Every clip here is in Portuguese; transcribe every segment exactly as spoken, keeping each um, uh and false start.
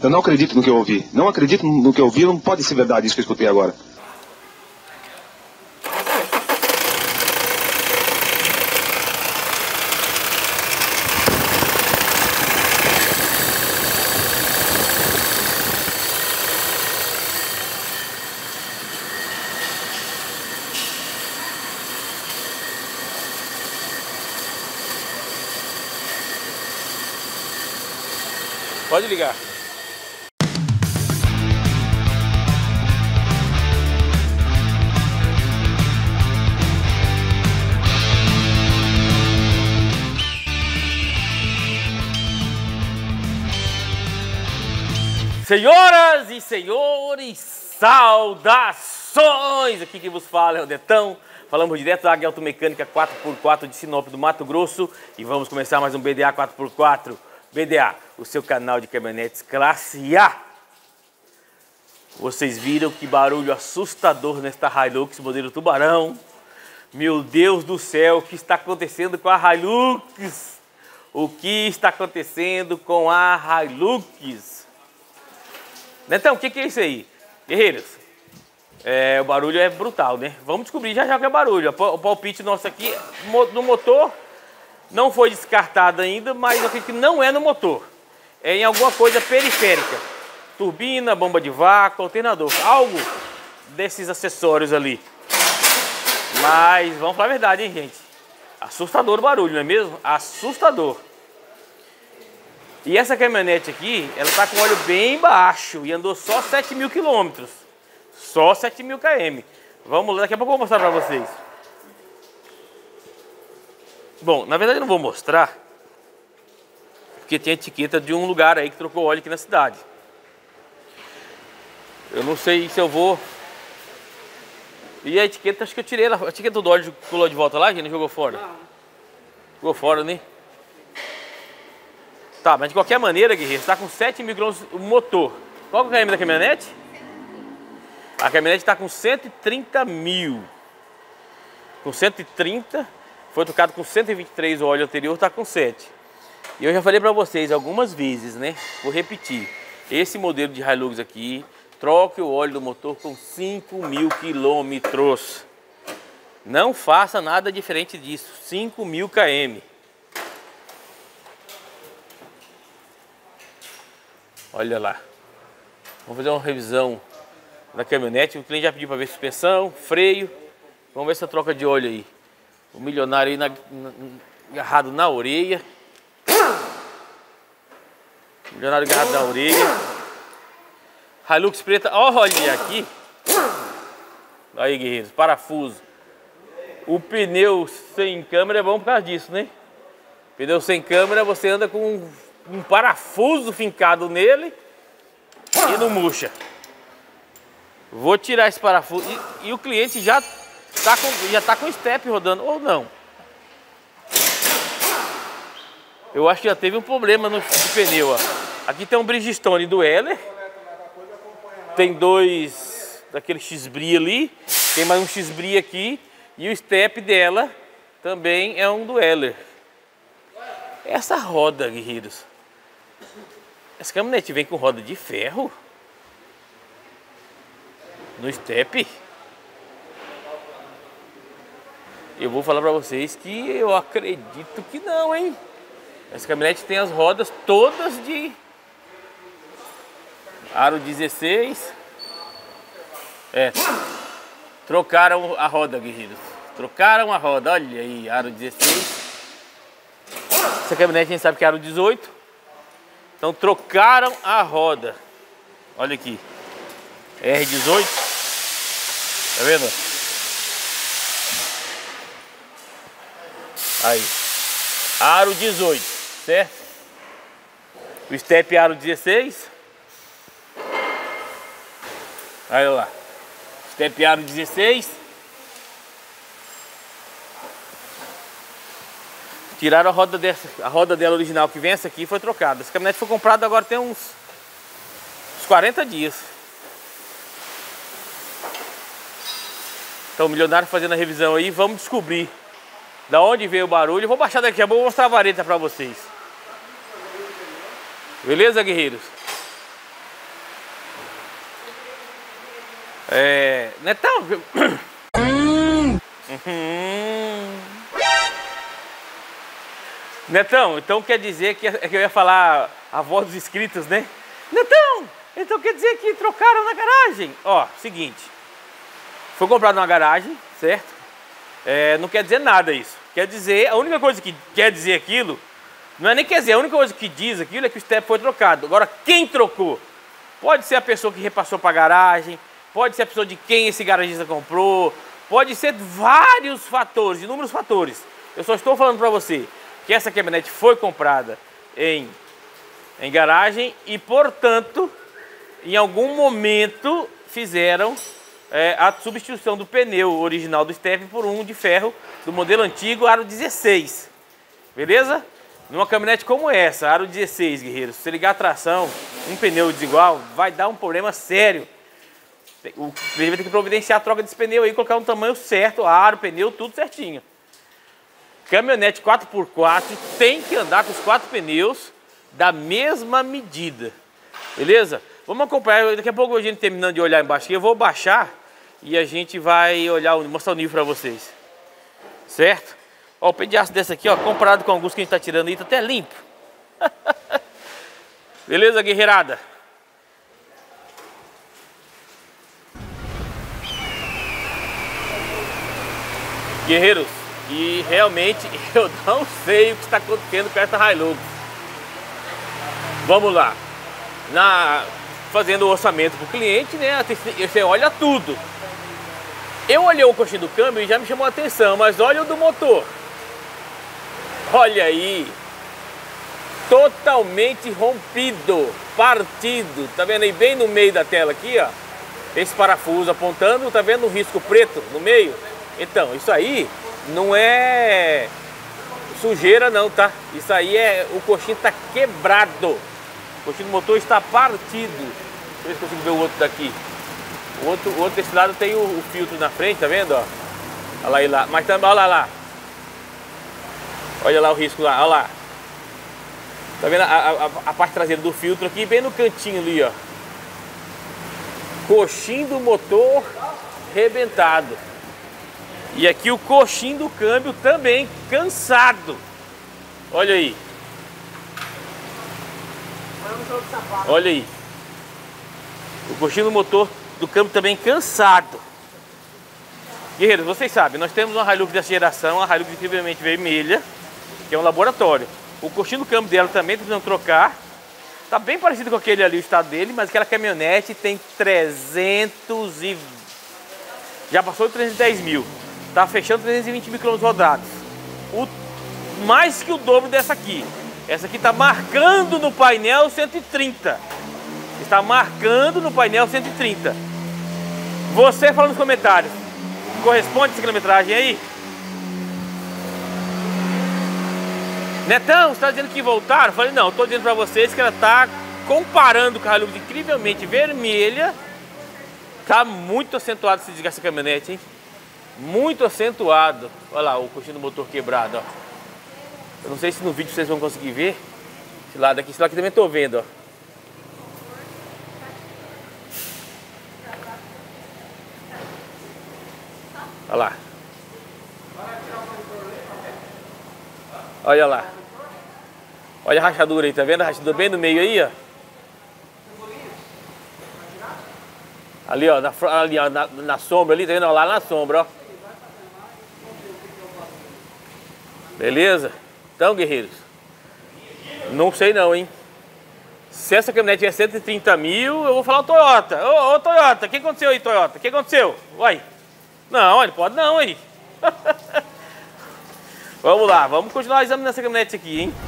Eu não acredito no que eu ouvi. Não acredito no que eu ouvi, não pode ser verdade isso que eu escutei agora. Pode ligar. Senhoras e senhores, saudações! Aqui quem vos fala é o Netão. Falamos direto da Águia Automecânica quatro por quatro de Sinop do Mato Grosso. E vamos começar mais um B D A quatro por quatro. B D A, o seu canal de caminhonetes classe A. Vocês viram que barulho assustador nesta Hilux modelo Tubarão. Meu Deus do céu, o que está acontecendo com a Hilux? O que está acontecendo com a Hilux? Netão, o que, que é isso aí? Guerreiros, é, o barulho é brutal, né? Vamos descobrir já já o que é barulho. O palpite nosso aqui no motor não foi descartado ainda, mas eu acredito que não é no motor. É em alguma coisa periférica. Turbina, bomba de vácuo, alternador. Algo desses acessórios ali. Mas vamos falar a verdade, hein, gente? Assustador o barulho, não é mesmo? Assustador. E essa caminhonete aqui, ela tá com óleo bem baixo e andou só sete mil quilômetros. Só sete mil quilômetros. Vamos lá, daqui a pouco eu vou mostrar pra vocês. Bom, na verdade eu não vou mostrar, porque tem etiqueta de um lugar aí que trocou óleo aqui na cidade. Eu não sei se eu vou... E a etiqueta, acho que eu tirei ela, a etiqueta do óleo pulou de volta lá, gente, jogou fora? Não. Jogou fora, né? Tá, mas de qualquer maneira, guerreiro, está com sete mil quilômetros o motor. Qual que é o km da caminhonete? A caminhonete está com cento e trinta mil. Com cento e trinta... Foi trocado com cento e vinte e três, o óleo anterior está com sete. E eu já falei para vocês algumas vezes, né? Vou repetir. Esse modelo de Hilux aqui, troque o óleo do motor com cinco mil quilômetros. Não faça nada diferente disso. cinco mil quilômetros. Olha lá. Vamos fazer uma revisão da caminhonete. O cliente já pediu para ver suspensão, freio. Vamos ver essa troca de óleo aí. O milionário aí na, na, agarrado na orelha. Milionário agarrado na orelha. Hilux preta, olha aqui. Aí, guerreiros, parafuso. O pneu sem câmera é bom por causa disso, né? Pneu sem câmera, você anda com um, um parafuso fincado nele e não murcha. Vou tirar esse parafuso. E, e o cliente já... Tá com, já tá com o step rodando, ou não? Eu acho que já teve um problema no, no pneu, ó. Aqui tem um Bridgestone do Heller. Tem dois daquele X-Bri ali. Tem mais um X-Bri aqui. E o step dela também é um do Heller. Essa roda, guerreiros. Essa caminhonete vem com roda de ferro? No step? Eu vou falar pra vocês que eu acredito que não, hein? Essa caminhonete tem as rodas todas de aro dezesseis. É. Trocaram a roda, guerreiros. Trocaram a roda. Olha aí, aro dezesseis. Essa caminhonete a gente sabe que é aro dezoito. Então trocaram a roda. Olha aqui. R dezoito. Tá vendo? Aí, aro dezoito, certo? O step aro dezesseis. Olha lá, step aro dezesseis. Tiraram a roda dessa, a roda dela original que vem essa aqui foi trocada. Essa caminhonete foi comprada agora tem uns, uns quarenta dias. Então o milionário fazendo a revisão aí, vamos descobrir da onde veio o barulho. Eu vou baixar daqui a pouco, vou mostrar a vareta para vocês. Beleza, guerreiros? É... Netão... Hum. Netão, então quer dizer que, que eu ia falar a voz dos inscritos, né? Netão, então quer dizer que trocaram na garagem? Ó, seguinte. Foi comprado numa garagem, certo? É, não quer dizer nada isso. Quer dizer, a única coisa que quer dizer aquilo, não é nem quer dizer, a única coisa que diz aquilo é que o step foi trocado. Agora, quem trocou? Pode ser a pessoa que repassou para a garagem, pode ser a pessoa de quem esse garagista comprou, pode ser vários fatores, inúmeros fatores. Eu só estou falando para você que essa caminhonete foi comprada em, em garagem e, portanto, em algum momento fizeram é, a substituição do pneu original do step por um de ferro do modelo antigo, aro dezesseis. Beleza? Numa caminhonete como essa, aro dezesseis, guerreiros, se você ligar a tração, um pneu desigual, vai dar um problema sério. O cliente vai ter que providenciar a troca desse pneu aí, colocar um tamanho certo, aro, pneu, tudo certinho. Caminhonete quatro por quatro tem que andar com os quatro pneus da mesma medida. Beleza? Vamos acompanhar, daqui a pouco a gente terminando de olhar embaixo aqui, eu vou baixar e a gente vai olhar, mostrar o nível para vocês. Certo? Ó, o pé de aço desse aqui, ó, comparado com alguns que a gente tá tirando aí, tá até limpo. Beleza, guerreirada? Guerreiros, e realmente eu não sei o que está acontecendo com essa Hilux. Vamos lá. Na, fazendo o orçamento para o cliente, né? Você olha tudo. Eu olhei o coxinho do câmbio e já me chamou a atenção, mas olha o do motor. Olha aí. Totalmente rompido, partido. Tá vendo aí bem no meio da tela aqui, ó? Esse parafuso apontando, tá vendo o risco preto no meio? Então, isso aí não é sujeira não, tá? Isso aí é, o coxinho tá quebrado. O coxinho do motor está partido. Deixa eu ver se consigo ver o outro daqui. O outro, o outro desse lado tem o, o filtro na frente, tá vendo? Ó? Olha lá, e lá. Mas também, olha lá, lá. Olha lá o risco lá, olha lá. Tá vendo a, a, a parte traseira do filtro aqui, bem no cantinho ali, ó. Coxinho do motor rebentado. E aqui o coxinho do câmbio também cansado. Olha aí. Olha aí. O coxinho do motor do câmbio também cansado. Guerreiros, vocês sabem, nós temos uma Hilux dessa geração, a Hilux incrivelmente vermelha, que é um laboratório. O coxinho do câmbio dela também precisam trocar. Tá bem parecido com aquele ali, o estado dele, mas aquela caminhonete tem trezentos e... já passou de trezentos e dez mil. Tá fechando trezentos e vinte mil quilômetros rodados. O... mais que o dobro dessa aqui. Essa aqui tá marcando no painel cento e trinta. Está marcando no painel cento e trinta. Você fala nos comentários. Corresponde essa quilometragem aí? Netão, você está dizendo que voltaram? Eu falei, não, eu tô dizendo para vocês que ela tá comparando com a Hilux incrivelmente vermelha. Tá muito acentuado esse desgaste da caminhonete, hein? Muito acentuado. Olha lá o coxinho do motor quebrado, ó. Eu não sei se no vídeo vocês vão conseguir ver. Esse lado aqui, esse lado aqui também tô vendo, ó. Olha lá. Olha lá. Olha a rachadura aí, tá vendo a rachadura bem no meio aí, ó? Ali, ó, na, ali, ó, na, na sombra ali, tá vendo? Lá na sombra, ó. Beleza? Então, guerreiros, não sei não, hein? Se essa caminhonete é cento e trinta mil, eu vou falar o Toyota. Ô, ô, Toyota, o que aconteceu aí, Toyota? O que aconteceu? Uai. Não, ele pode não, aí. Vamos lá, vamos continuar examinando essa caminhonete aqui, hein?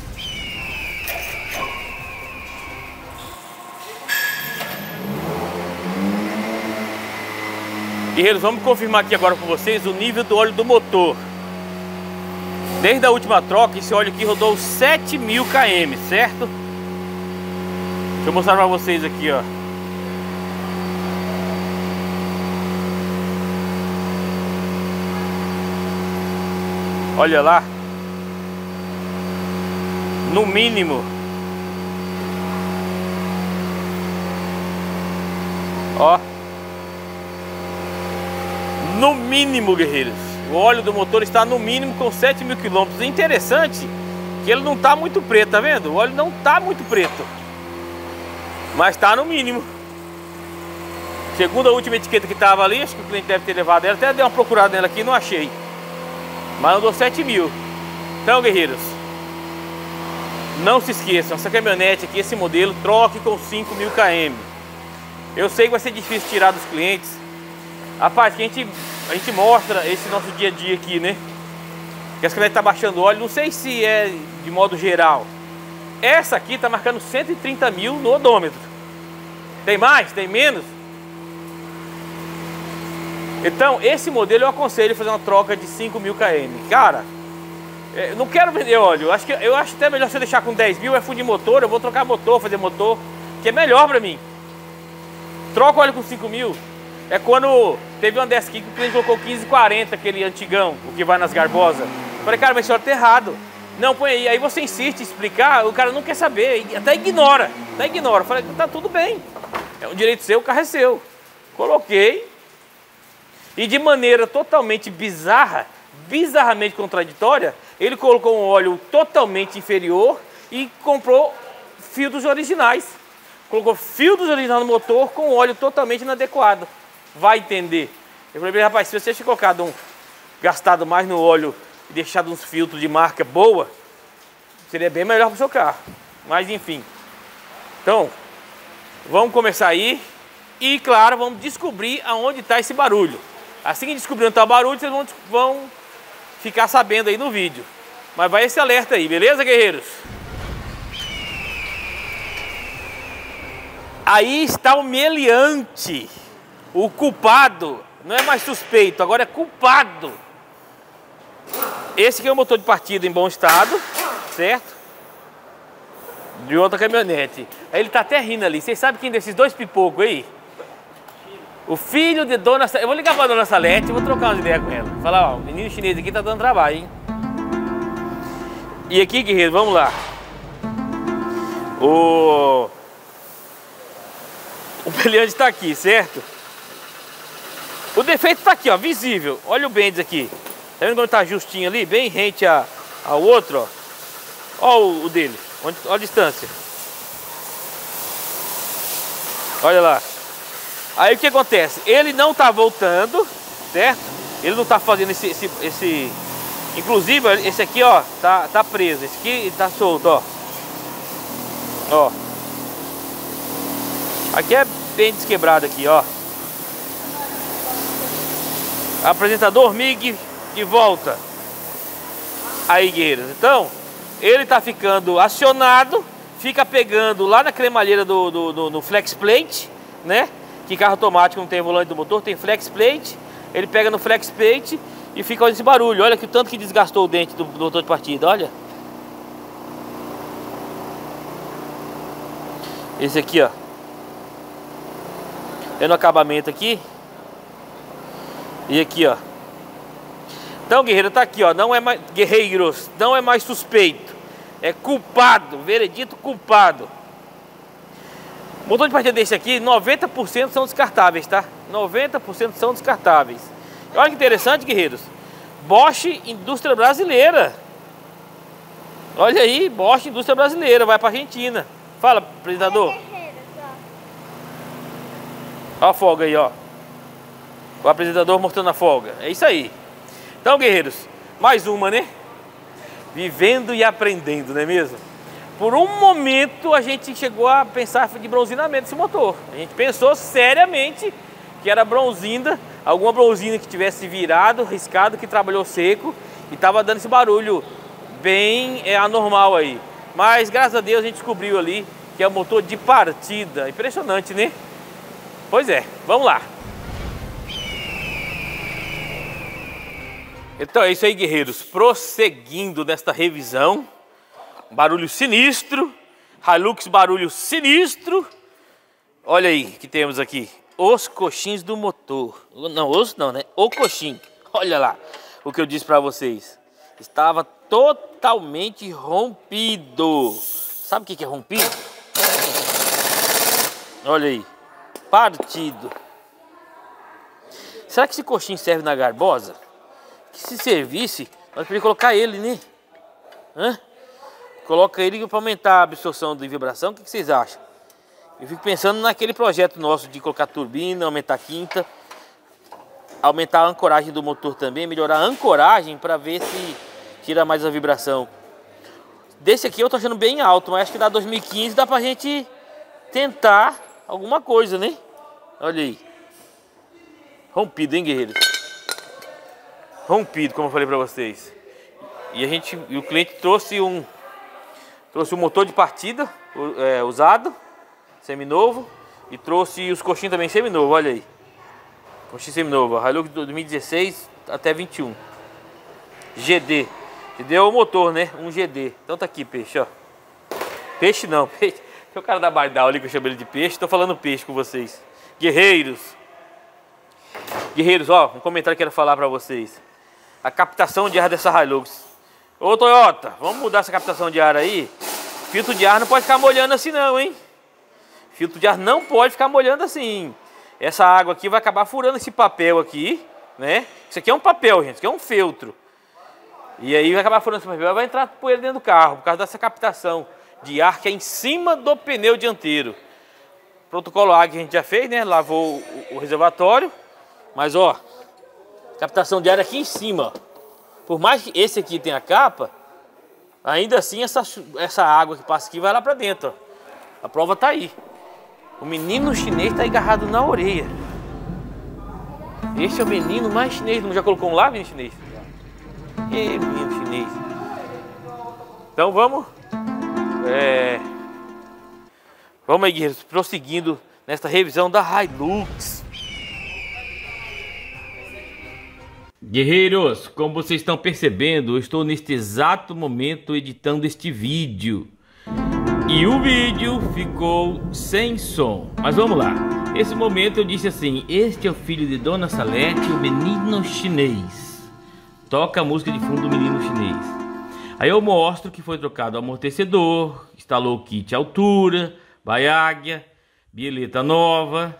Guerreiros, vamos confirmar aqui agora com vocês o nível do óleo do motor. Desde a última troca, esse óleo aqui rodou sete mil quilômetros, certo? Deixa eu mostrar pra vocês aqui, ó. Olha lá. No mínimo. Ó. No mínimo, guerreiros. O óleo do motor está no mínimo com sete mil quilômetros. É interessante que ele não está muito preto, tá vendo? O óleo não está muito preto, mas está no mínimo. Segundo a última etiqueta que estava ali, acho que o cliente deve ter levado ela. Até dei uma procurada nela aqui e não achei. Mas andou sete mil. Então, guerreiros, não se esqueçam, essa caminhonete aqui, esse modelo, troque com cinco mil quilômetros. Eu sei que vai ser difícil tirar dos clientes. Rapaz, que a gente, a gente mostra esse nosso dia a dia aqui, né? Que as caminhonetes tá baixando óleo, não sei se é de modo geral. Essa aqui tá marcando cento e trinta mil no odômetro. Tem mais? Tem menos? Então, esse modelo eu aconselho fazer uma troca de cinco mil quilômetros. Cara, eu não quero vender óleo. Eu acho, que, eu acho até melhor você deixar com dez mil, é fundir motor, eu vou trocar motor, fazer motor, que é melhor pra mim. Troca óleo com cinco mil. É quando teve uma dessa aqui que o cliente colocou quinze quarenta, aquele antigão, o que vai nas garbosas. Falei, cara, mas esse óleo tá errado. Não, põe aí. Aí você insiste em explicar, o cara não quer saber, até ignora. Até ignora. Falei, tá tudo bem. É um direito seu, o carro é seu. Coloquei. E de maneira totalmente bizarra, bizarramente contraditória, ele colocou um óleo totalmente inferior e comprou filtros originais. Colocou filtros originais no motor com óleo totalmente inadequado. Vai entender. Eu falei, rapaz, se você tivesse colocado um, gastado mais no óleo e deixado uns filtros de marca boa, seria bem melhor para o seu carro. Mas enfim. Então, vamos começar aí. E claro, vamos descobrir aonde está esse barulho. Assim que descobrir onde está o barulho, vocês vão, vão ficar sabendo aí no vídeo. Mas vai esse alerta aí, beleza, guerreiros? Aí está o meliante, o culpado. Não é mais suspeito, agora é culpado. Esse aqui é o motor de partida em bom estado, certo? De outra caminhonete. Aí ele está até rindo ali. Vocês sabem quem desses dois pipocos aí? O filho de Dona Salete. Eu vou ligar para a Dona Salete e vou trocar umas ideias com ela. Falar, ó, o menino chinês aqui tá dando trabalho, hein? E aqui, guerreiro, vamos lá. O... O meliante está aqui, certo? O defeito está aqui, ó, visível. Olha o Benz aqui. Tá vendo quando tá justinho ali? Bem rente a, ao outro, ó. Olha o, o dele. Onde, olha a distância. Olha lá. Aí o que acontece? Ele não tá voltando, certo? Ele não tá fazendo esse... esse, esse... Inclusive, esse aqui, ó, tá, tá preso. Esse aqui tá solto, ó. Ó. Aqui é bem desquebrado aqui, ó. Apresentador M I G de volta. Aí, guerreiros. Então, ele tá ficando acionado. Fica pegando lá na cremalheira do, do, do, do flex plate, né? Que carro automático não tem volante do motor, tem flex plate. Ele pega no flex plate e fica olhando esse barulho. Olha que o tanto que desgastou o dente do, do motor de partida, olha. Esse aqui, ó. Tem no acabamento aqui. E aqui, ó. Então, guerreiro, tá aqui, ó. Não é mais... Guerreiros, não é mais suspeito. É culpado, veredito culpado. Motor de partida desse aqui, noventa por cento são descartáveis, tá? noventa por cento são descartáveis. Olha que interessante, guerreiros. Bosch, indústria brasileira. Olha aí, Bosch, indústria brasileira. Vai pra Argentina. Fala, apresentador. Olha a folga aí, ó. O apresentador mostrando a folga. É isso aí. Então, guerreiros, mais uma, né? Vivendo e aprendendo, não é mesmo? Por um momento a gente chegou a pensar de bronzinamento desse motor. A gente pensou seriamente que era bronzina, alguma bronzina que tivesse virado, riscado, que trabalhou seco e estava dando esse barulho bem é, anormal aí. Mas graças a Deus a gente descobriu ali que é o motor de partida. Impressionante, né? Pois é, vamos lá. Então é isso aí, guerreiros. Prosseguindo nesta revisão. Barulho sinistro. Hilux barulho sinistro. Olha aí que temos aqui. Os coxins do motor. Não, os não, né? O coxim. Olha lá o que eu disse para vocês. Estava totalmente rompido. Sabe o que é rompido? Olha aí. Partido. Será que esse coxinho serve na garbosa? Que se servisse, nós podíamos colocar ele, né? Hã? Coloca ele para aumentar a absorção de vibração. O que vocês acham? Eu fico pensando naquele projeto nosso de colocar turbina, aumentar a quinta, aumentar a ancoragem do motor também, melhorar a ancoragem para ver se tira mais a vibração. Desse aqui eu tô achando bem alto, mas acho que da dois mil e quinze dá pra gente tentar alguma coisa, né? Olha aí. Rompido, hein, guerreiros? Rompido, como eu falei pra vocês. E a gente, e o cliente trouxe um trouxe um motor de partida é, usado, seminovo, e trouxe os coxinhos também seminovo, olha aí. Coxinho seminovo, Hilux dois mil e dezesseis até vinte e um. G D. G D é o motor, né? Um G D. Então tá aqui, peixe, ó. Peixe não, peixe. Tem o cara da Bardal ali que eu chamo ele de peixe. Tô falando peixe com vocês. Guerreiros. Guerreiros, ó, um comentário que eu quero falar pra vocês. A captação de ar dessa Hilux. Ô Toyota, vamos mudar essa captação de ar aí? Filtro de ar não pode ficar molhando assim não, hein? Filtro de ar não pode ficar molhando assim. Essa água aqui vai acabar furando esse papel aqui, né? Isso aqui é um papel, gente, isso aqui é um feltro. E aí vai acabar furando esse papel, vai entrar poeira dentro do carro, por causa dessa captação de ar que é em cima do pneu dianteiro. Protocolo A que a gente já fez, né? Lavou o, o reservatório. Mas ó, captação de ar aqui em cima, ó. Por mais que esse aqui tenha capa, ainda assim essa, essa água que passa aqui vai lá pra dentro, ó. A prova tá aí. O menino chinês tá agarrado na orelha. Esse é o menino mais chinês. Não já colocou um lá, menino chinês? E menino chinês. Então vamos. É... Vamos aí, guerreiros, prosseguindo nesta revisão da Hilux. Guerreiros, como vocês estão percebendo, eu estou neste exato momento editando este vídeo. E o vídeo ficou sem som. Mas vamos lá. Nesse momento eu disse assim: este é o filho de Dona Salete, o menino chinês. Toca a música de fundo do menino chinês. Aí eu mostro que foi trocado o amortecedor, instalou o kit altura, baiáguia, bieleta nova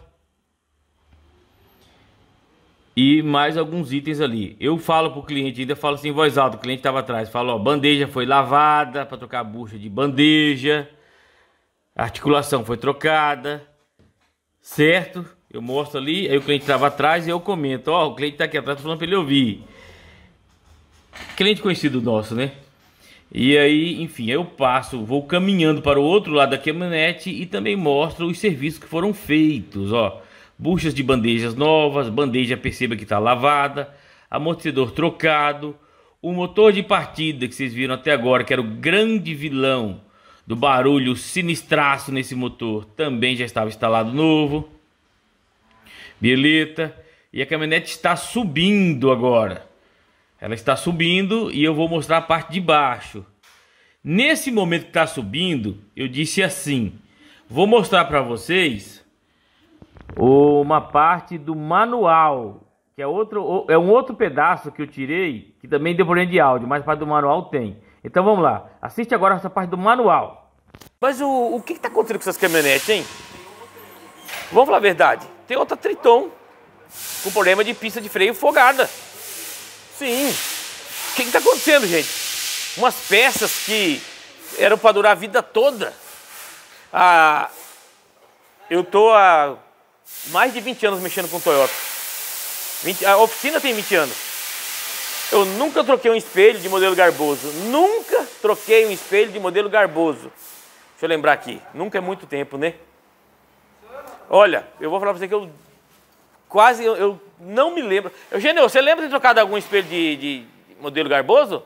e mais alguns itens ali. Eu falo pro cliente, ainda falo assim em voz alta, o cliente estava atrás, falo, ó, bandeja foi lavada para trocar a bucha de bandeja, a articulação foi trocada, certo? Eu mostro ali, aí o cliente estava atrás e eu comento, ó, o cliente tá aqui atrás, tô falando para ele ouvir. Cliente conhecido nosso, né? E aí, enfim, eu passo, vou caminhando para o outro lado da caminhonete e também mostro os serviços que foram feitos, ó. Buchas de bandejas novas, bandeja perceba que está lavada, amortecedor trocado, o motor de partida que vocês viram até agora, que era o grande vilão do barulho sinistraço nesse motor, também já estava instalado novo. Bieleta. E a caminhonete está subindo agora. Ela está subindo e eu vou mostrar a parte de baixo. Nesse momento que está subindo, eu disse assim, vou mostrar para vocês uma parte do manual, que é, outro, é um outro pedaço que eu tirei, que também deu problema de áudio, mas a parte do manual tem. Então vamos lá, assiste agora essa parte do manual. Mas o, o que está acontecendo com essas caminhonetes, hein? Vamos falar a verdade, tem outra Triton com problema de pista de freio folgada. Sim, o que está acontecendo, gente? Umas peças que eram para durar a vida toda. Ah, eu tô há mais de vinte anos mexendo com Toyota. vinte, a oficina tem vinte anos. Eu nunca troquei um espelho de modelo garboso. Nunca troquei um espelho de modelo garboso. Deixa eu lembrar aqui. Nunca é muito tempo, né? Olha, eu vou falar para você que eu quase, eu, eu não me lembro. Eugênio, você lembra de ter trocado algum espelho de, de modelo garboso?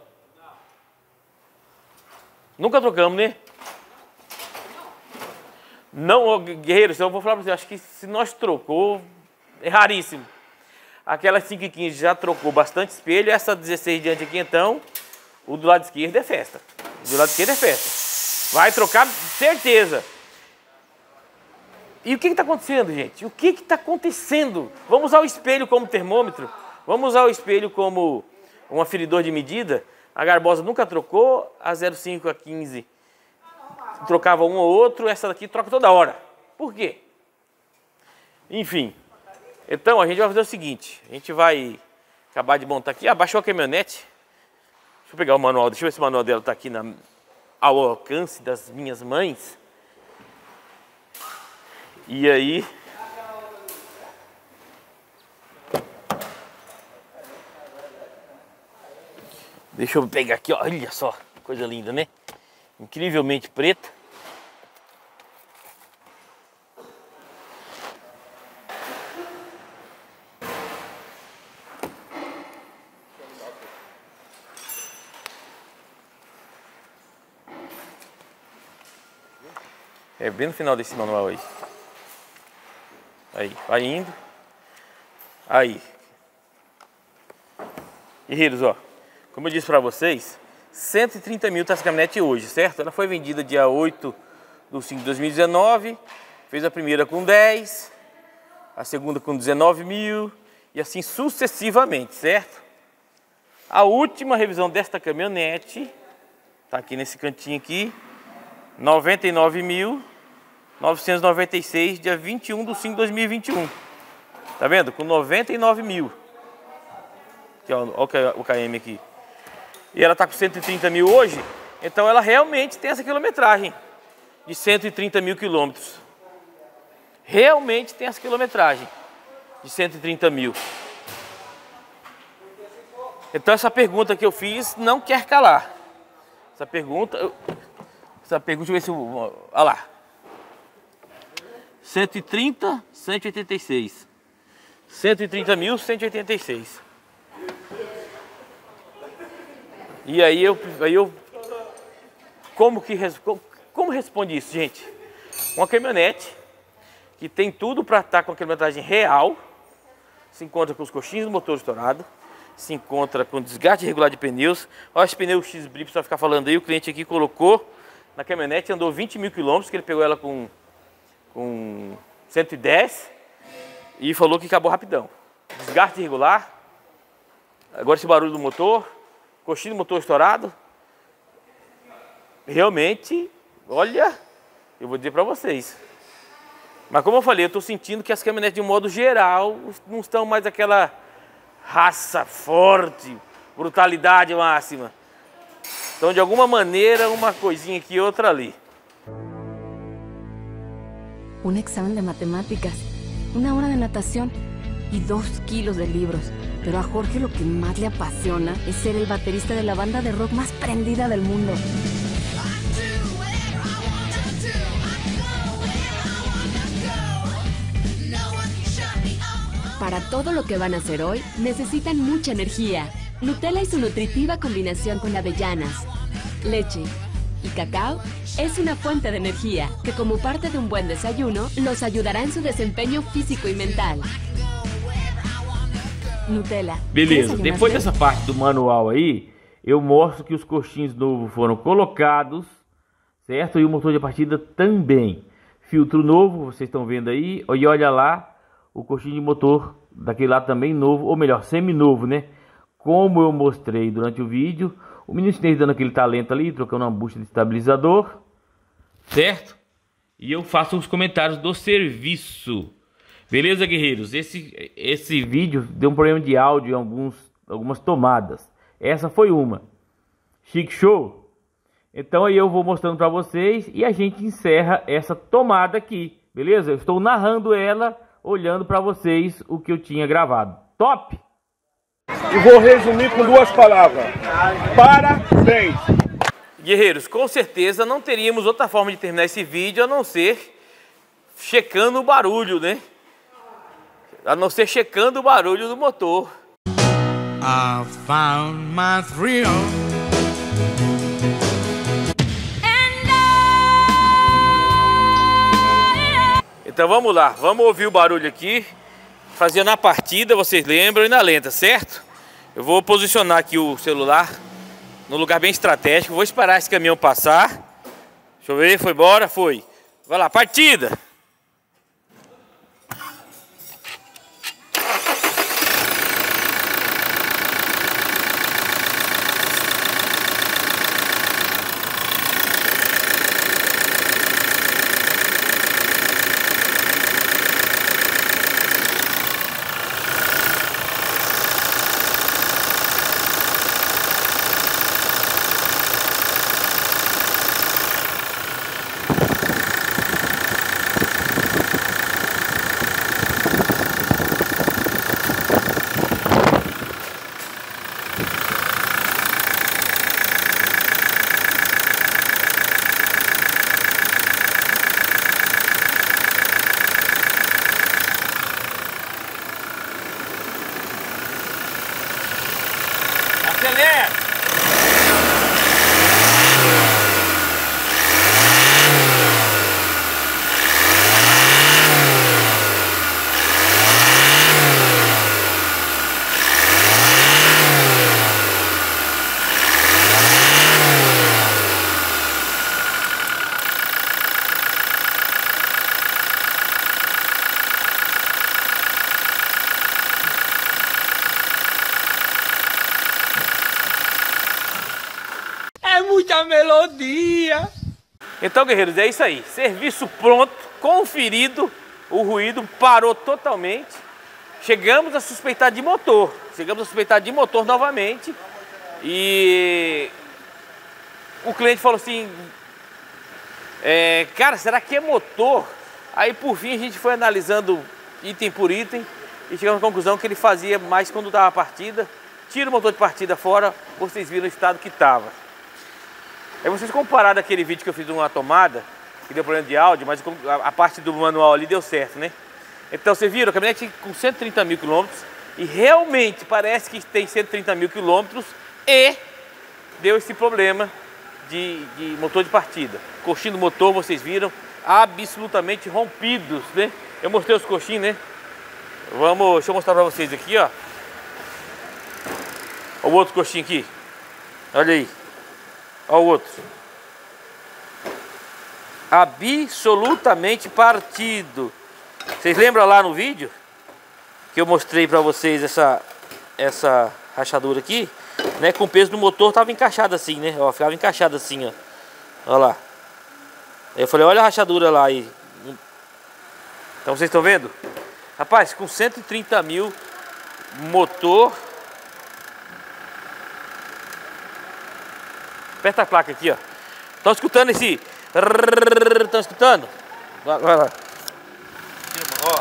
Não. Nunca trocamos, né? Não, guerreiro, eu vou falar para você, acho que se nós trocou, é raríssimo. Aquela cinco e quinze já trocou bastante espelho, essa dezesseis diante aqui então, o do lado esquerdo é festa. O do lado esquerdo é festa. Vai trocar, certeza. E o que está acontecendo, gente? O que está acontecendo? Vamos usar o espelho como termômetro? Vamos usar o espelho como um aferidor de medida? A garbosa nunca trocou, a zero cinco, a quinze trocava um ou outro, essa daqui troca toda hora. Por quê? Enfim, Então a gente vai fazer o seguinte, a gente vai acabar de montar aqui, abaixou a caminhonete. Deixa eu pegar o manual, deixa eu ver se o manual dela está aqui na, ao alcance das minhas mães. E aí... Deixa eu pegar aqui, ó, olha só, coisa linda, né? Incrivelmente preta. É bem no final desse manual aí. Aí, vai indo. Aí. Guerreiros, ó. Como eu disse pra vocês, cento e trinta mil tá essa caminhonete hoje, certo? Ela foi vendida dia oito de cinco de dois mil e dezenove. Fez a primeira com dez. A segunda com dezenove mil. E assim sucessivamente, certo? A última revisão desta caminhonete tá aqui nesse cantinho aqui. noventa e nove mil novecentos e noventa e seis, dia vinte e um de cinco de dois mil e vinte e um. Tá vendo? Com noventa e nove mil. Aqui, ó, olha o K M aqui. E ela tá com cento e trinta mil hoje. Então ela realmente tem essa quilometragem de cento e trinta mil quilômetros. Realmente tem essa quilometragem de cento e trinta mil. Então essa pergunta que eu fiz não quer calar. Essa pergunta... Eu... Essa pergunta, deixa eu ver se... Olha lá. cento e trinta, cento e oitenta e seis. cento e trinta mil, cento e oitenta e seis. E aí eu... Aí eu como que... Como, como responde isso, gente? Uma caminhonete que tem tudo para estar com a quilometragem real, se encontra com os coxinhos do motor estourado, se encontra com desgaste irregular de pneus. Olha esse pneu X-Blip, só ficar falando aí, o cliente aqui colocou na caminhonete, andou vinte mil quilômetros, que ele pegou ela com, com cento e dez e falou que acabou rapidão. Desgaste irregular, agora esse barulho do motor, coxinha do motor estourado. Realmente, olha, eu vou dizer para vocês. Mas como eu falei, eu estou sentindo que as caminhonetes de um modo geral não estão mais aquela raça forte, brutalidade máxima. Então, de alguma maneira, uma coisinha aqui e outra ali. Un examen de matemáticas, una hora de natación y dos kilos de libros. Pero a Jorge lo que más le apasiona es ser el baterista de la banda de rock más prendida del mundo. Para todo lo que van a hacer hoy, necesitan mucha energía. Nutella y su nutritiva combinación con avellanas, leche y cacao es una fuente de energía que, como parte de un buen desayuno, los ayudará en su desempeño físico y mental. Nutella. Beleza, depois dessa parte do manual aí, eu mostro que os coxins novos foram colocados, certo? E o motor de partida também. Filtro novo, vocês estão vendo aí, e olha lá, o coxinho de motor daquele lado também novo, ou melhor, semi-novo, né? Como eu mostrei durante o vídeo, o menino chinês dando aquele talento ali, trocando uma bucha de estabilizador, certo? E eu faço os comentários do serviço. Beleza, guerreiros? Esse, esse vídeo deu um problema de áudio em alguns, algumas tomadas. Essa foi uma. Chique show? Então aí eu vou mostrando para vocês e a gente encerra essa tomada aqui. Beleza? Eu estou narrando ela, olhando para vocês o que eu tinha gravado. Top! E vou resumir com duas palavras. Parabéns! Guerreiros, com certeza não teríamos outra forma de terminar esse vídeo a não ser checando o barulho, né? A não ser checando o barulho do motor. I found my thrill. Então vamos lá, vamos ouvir o barulho aqui. Fazia na partida, vocês lembram, e na lenta, certo? Eu vou posicionar aqui o celular num lugar bem estratégico. Vou esperar esse caminhão passar. Deixa eu ver, foi embora, foi. Vai lá, partida! acelera! Muita melodia. Então, guerreiros, é isso aí. Serviço pronto, conferido, o ruído parou totalmente. Chegamos a suspeitar de motor. Chegamos a suspeitar de motor novamente. E o cliente falou assim, é, cara, será que é motor? Aí, por fim, a gente foi analisando item por item e chegamos à conclusão que ele fazia mais quando dava a partida. Tira o motor de partida fora, vocês viram o estado que estava. Aí vocês compararam aquele vídeo que eu fiz de uma tomada, que deu problema de áudio, mas a parte do manual ali deu certo, né? Então vocês viram, a caminhonete com cento e trinta mil quilômetros, e realmente parece que tem cento e trinta mil quilômetros e deu esse problema de, de motor de partida. Coxinho do motor, vocês viram, absolutamente rompidos, né? Eu mostrei os coxinhos, né? Vamos, deixa eu mostrar pra vocês aqui, ó. Olha o outro coxinho aqui. Olha aí. Olha o outro. Absolutamente partido. Vocês lembram lá no vídeo que eu mostrei pra vocês essa, essa rachadura aqui, né? Com o peso do motor tava encaixado assim, né? Ó, ficava encaixado assim, ó. Olha lá. Aí eu falei, olha a rachadura lá aí. Então vocês estão vendo? Rapaz, com cento e trinta mil motor. Aperta a placa aqui, ó. Estão escutando esse... Estão escutando? Vai, vai lá. Ó.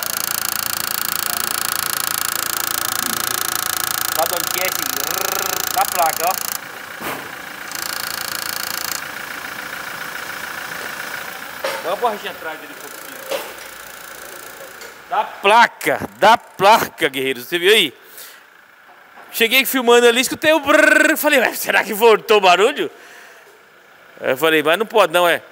Badolcast da placa, ó. Dá uma borrachinha atrás dele um pouquinho. Da placa, da placa, guerreiros. Você viu aí? Cheguei filmando ali, escutei o brrr, falei, será que voltou o barulho? Eu falei, mas não pode não, é.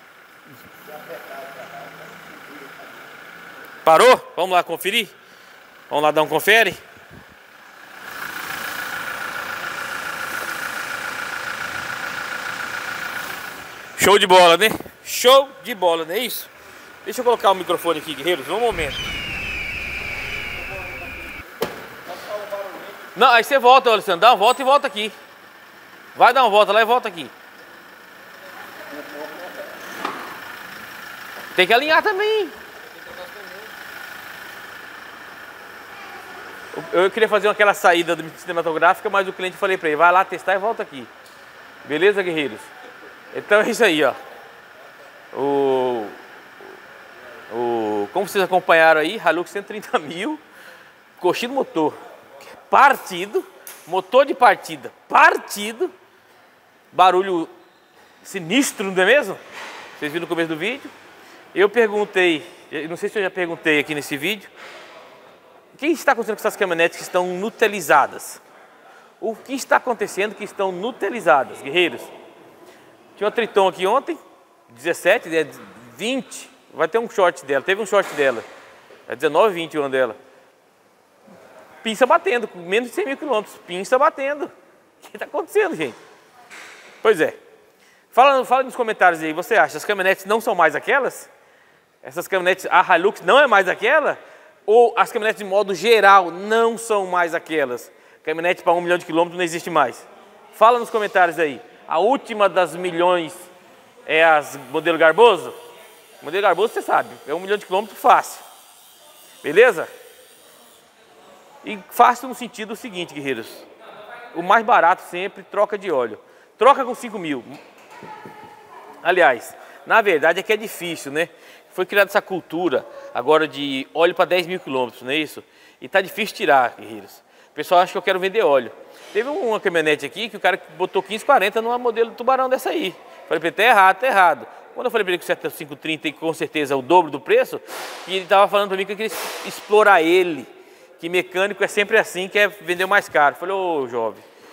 Parou? Vamos lá conferir? Vamos lá dar um confere? Show de bola, né? Show de bola, não é isso? Deixa eu colocar o microfone aqui, guerreiros, um momento. Não, aí você volta, Alessandro, dá uma volta e volta aqui. Vai dar uma volta lá e volta aqui. Tem que alinhar também. Eu queria fazer aquela saída cinematográfica, mas o cliente falei pra ele, vai lá testar e volta aqui. Beleza, guerreiros? Então é isso aí, ó. O, o, como vocês acompanharam aí, Hilux cento e trinta mil, coxinha do motor partido, motor de partida partido, barulho sinistro, não é mesmo? Vocês viram no começo do vídeo? Eu perguntei, não sei se eu já perguntei aqui nesse vídeo, o que está acontecendo com essas caminhonetes que estão nutelizadas? O que está acontecendo que estão nutelizadas, guerreiros? Tinha uma Triton aqui ontem, dezessete, vinte, vai ter um short dela, teve um short dela, é dezenove, vinte o ano dela. Pinça batendo, com menos de cem mil quilômetros, pinça batendo. O que está acontecendo, gente? Pois é. Fala, fala nos comentários aí, você acha, as caminhonetes não são mais aquelas? Essas caminhonetes, a Hilux não é mais aquela? Ou as caminhonetes de modo geral não são mais aquelas? Caminhonete para um milhão de quilômetros não existe mais. Fala nos comentários aí. A última das milhões é as modelo Garboso? Modelo Garboso você sabe, é um milhão de quilômetros fácil. Beleza? E fácil no sentido seguinte, guerreiros. O mais barato sempre troca de óleo. Troca com cinco mil. Aliás, na verdade é que é difícil, né? Foi criada essa cultura agora de óleo para dez mil quilômetros, não é isso? E tá difícil tirar, guerreiros. O pessoal acha que eu quero vender óleo. Teve uma caminhonete aqui que o cara botou quinze quarenta numa modelo Tubarão dessa aí. Falei pra ele, tá errado, tá errado. Quando eu falei pra ele que o certo é cinco trinta e com certeza é o dobro do preço, e ele tava falando pra mim que eu queria explorar ele. Que mecânico é sempre assim, quer vender mais caro. Falei, ô jovem,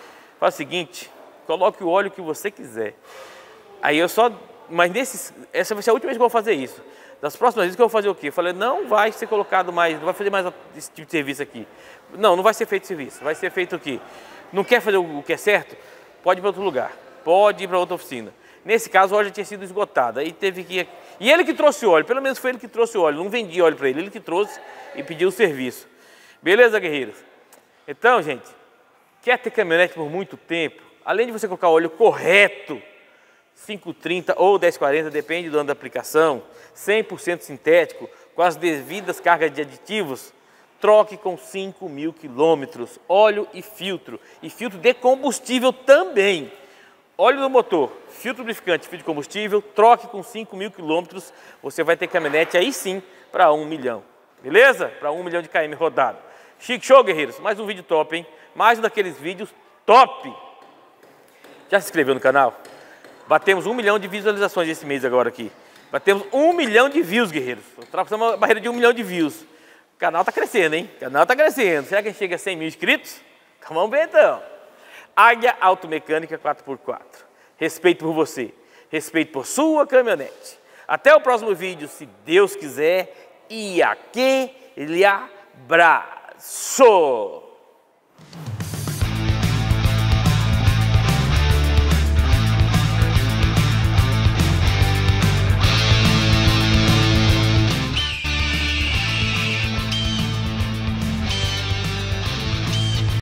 Faz o seguinte, coloque o óleo que você quiser. Aí eu só, mas nesses, essa vai ser a última vez que eu vou fazer isso. Das próximas vezes que eu vou fazer o quê? Eu falei, não vai ser colocado mais, não vai fazer mais esse tipo de serviço aqui. Não, não vai ser feito serviço, vai ser feito o quê? Não quer fazer o que é certo? Pode ir para outro lugar, pode ir para outra oficina. Nesse caso, o óleo já tinha sido esgotado, aí teve que... E ele que trouxe o óleo, pelo menos foi ele que trouxe o óleo, não vendi óleo para ele, ele que trouxe e pediu o serviço. Beleza, guerreiros? Então, gente, quer ter caminhonete por muito tempo? Além de você colocar o óleo correto, cinco trinta ou dez quarenta, depende do ano da aplicação, cem por cento sintético, com as devidas cargas de aditivos, troque com cinco mil quilômetros, óleo e filtro, e filtro de combustível também. Óleo do motor, filtro lubrificante, filtro de combustível, troque com cinco mil quilômetros, você vai ter caminhonete aí sim para um milhão, beleza? Para um milhão de km rodado. Chique show, guerreiros, mais um vídeo top, hein? Mais um daqueles vídeos top. Já se inscreveu no canal? Batemos um milhão de visualizações esse mês agora aqui. Batemos um milhão de views, guerreiros. Ultrapassamos a barreira de um milhão de views. O canal tá crescendo, hein? O canal tá crescendo. Será que a gente chega a cem mil inscritos? Então, vamos ver então. Águia Automecânica quatro por quatro. Respeito por você. Respeito por sua caminhonete. Até o próximo vídeo, se Deus quiser. E aquele abraço.